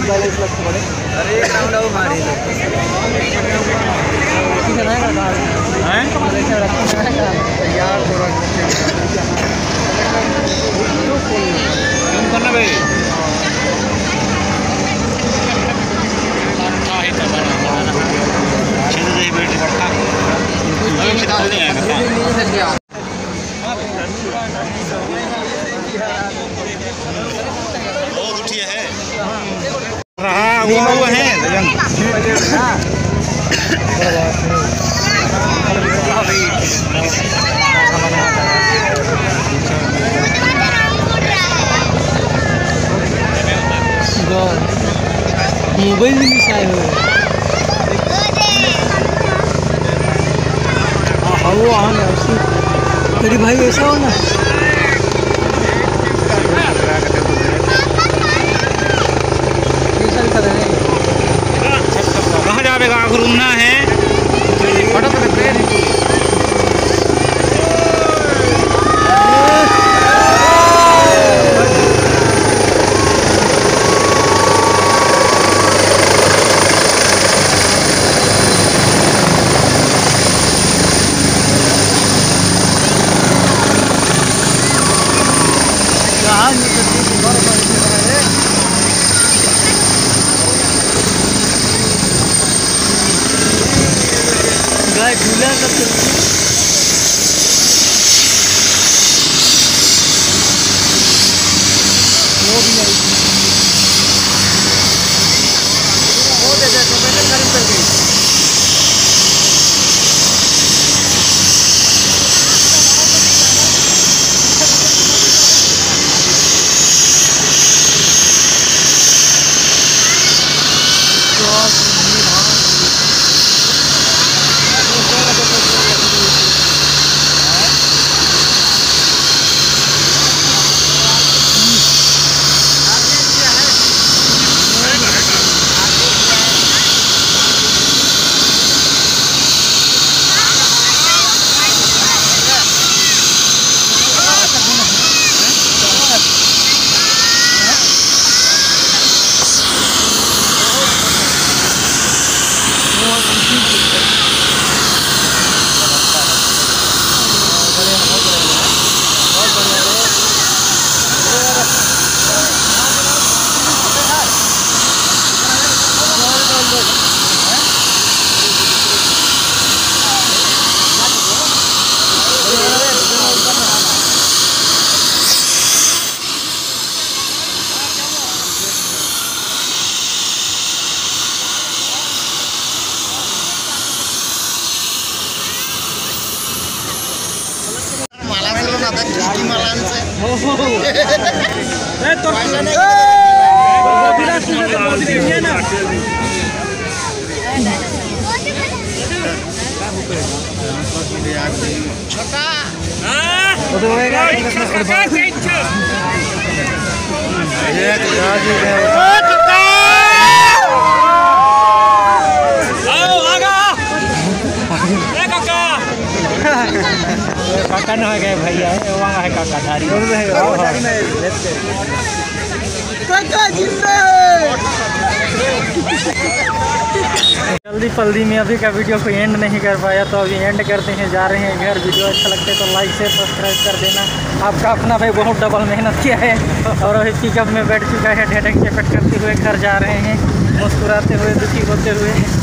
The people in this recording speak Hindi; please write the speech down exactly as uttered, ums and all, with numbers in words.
बैलेंस लगते पड़े। अरे एक राउंड और मारी तो किसे रहेगा कार हैं ऐसे रखना है यार थोड़ा तो फोन करना भाई है तो बड़ा छेद दे बैठ रखा अभी खिदा नहीं आएगा बहुत उठिए है रहा हुआ हुआ है मोबाइल भी मिसाए हुए वो आना तेरी भाई ऐसा हो ना कहाँ जाएगा घूमना है गाय झूला सब वो भी आई वो दे दे तो मैंने खरीद कर गई काका न है भैया वहाँ है काका धारी काका जिंदा जल्दी फल्दी में अभी का वीडियो को एंड नहीं कर पाया तो अभी एंड करते हैं जा रहे हैं घर। वीडियो अच्छा लगता है तो लाइक शेयर सब्सक्राइब कर देना। आपका अपना भाई बहुत डबल मेहनत किया है और अभी पिकअप में बैठ चुका है ढेढक चेपट करते हुए घर जा रहे हैं मुस्कुराते हुए दुखी होते हुए।